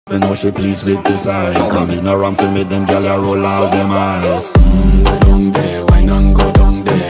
Me know she pleased with this eyes. Come in around to make them gyal a roll out them eyes.